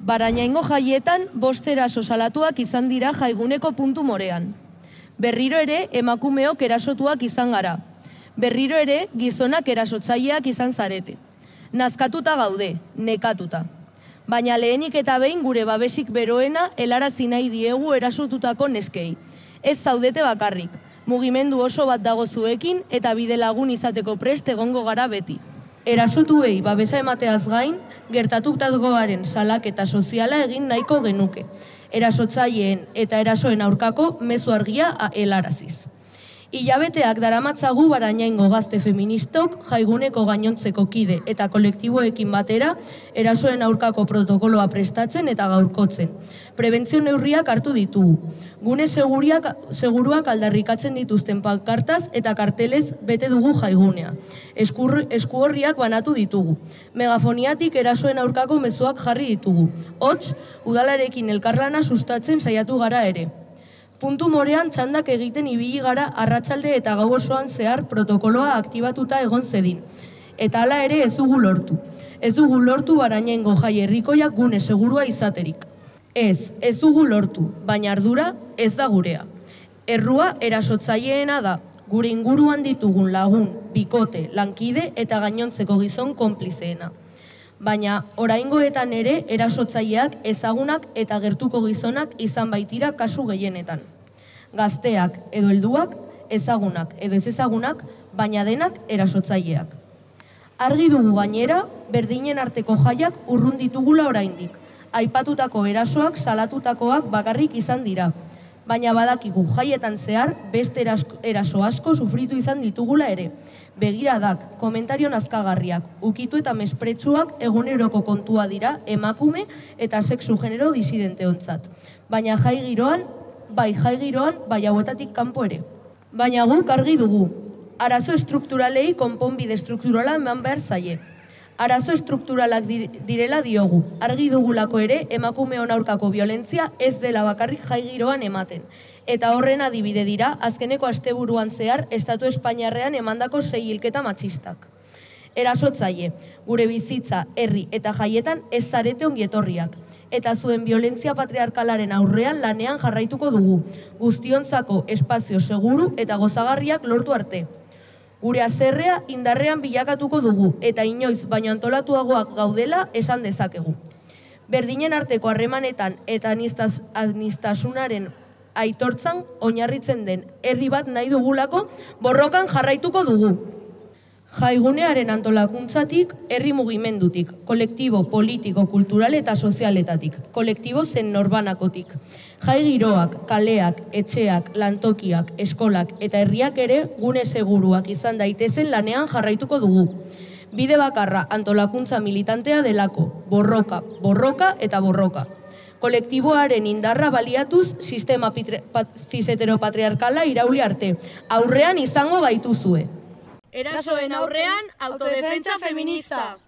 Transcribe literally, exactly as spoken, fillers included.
Barañaingo jaietan bost eraso salatuak izan dira Jaiguneko puntu morean. Berriro ere emakumeok erasotuak izan gara. Berriro ere gizonak erasotzaileak izan zarete. Nazkatuta gaude, nekatuta. Baina lehenik eta behin gure babesik beroena helarazi nahi diegu erasotutako neskei. Ez zaudete bakarrik, mugimendu oso bat dago zuekin eta bide lagun izateko prest egongo gara beti. Erasotuei babesa emateaz gain, gertatutakoaren salaketa soziala egin nahiko genuke. Erasotzaileen eta erasoen aurkako mezu argia helaraziz. Hilabeteak daramatzagu Barañaingo gazte feministok Jaiguneko gainontzeko kide eta kolektiboekin batera erasoen aurkako protokoloa prestatzen eta gaurkotzen. Prebentzio neurriak hartu ditugu. Gune seguriak, seguruak aldarrikatzen dituzten pankartaz eta kartelez bete dugu Jaigunea. Esku horriak banatu ditugu. Megafoniatik erasoen aurkako mezuak jarri ditugu. Hots, udalarekin elkarlana sustatzen saiatu gara ere. Puntu morean txandak egiten ibili gara arratsalde eta gau osoan zehar protokoloa aktibatuta egon zedin. Eta hala ere ez dugu lortu. Ez dugu lortu Barañaingo jai herrikoiak gune segurua izaterik. Ez, ez dugu lortu, baina ardura ez da gurea. Errua erasotzaileena da, gure inguruan ditugun lagun, bikote, lankide eta gainontzeko gizon konplizeena. Baina oraingoetan ere erasotzaileak ezagunak eta gertuko gizonak izan baitira kasu gehienetan. Gazteak edo helduak, ezagunak edo ez ezagunak, baina denak erasotzaileak. Argi dugu gainera, berdinen arteko jaiak urrun ditugula oraindik. Aipatutako erasoak salatutakoak bakarrik izan dira. Baina badakigu jaietan zehar beste eraso asko sufritu izan ditugula ere. Begiradak, komentario nazkagarriak, ukitu eta mespretsuak eguneroko kontua dira emakume eta sexu genero disidenteontzat. Baina jai giroan, bai jai giroan, bai hauetatik kanpo ere. Baina guk argi dugu, arazo estrukturalei konponbide estrukturala eman behar zaie. Arazo estrukturalak direla diogu, argi dugulako ere emakumeon aurkako violentzia ez dela bakarrik jai giroan ematen. Eta horren adibide dira, azkeneko asteburuan zehar, Estatu Espainiarrean emandako sei hilketa matxistak. Erasotzaile, gure bizitza, herri eta jaietan ez zarete ongietorriak. Eta zuen violentzia patriarkalaren aurrean lanean jarraituko dugu, guztiontzako espazio seguru eta gozagarriak lortu arte. Gure haserrea indarrean bilakatuko dugu eta inoiz baino antolatuagoak gaudela esan dezakegu. Berdinen arteko harremanetan eta aniztasunaren aitortzan oinarritzen den herri bat nahi dugulako borrokan jarraituko dugu. Jaigunearen antolakuntzatik, herri mugimendutik, kolektibo, politiko, kultural eta sozialetatik, kolektibo zen norbanakotik. Jai giroak, kaleak, etxeak, lantokiak, eskolak eta herriak ere gune seguruak izan daitezen lanean jarraituko dugu. Bide bakarra antolakuntza militantea delako, borroka, borroka eta borroka. Kolektiboaren indarra baliatuz sistema ziseteropatriarkala irauli arte. Aurrean izango gaituzue. Erasoen aurrean autodefentsa feminista.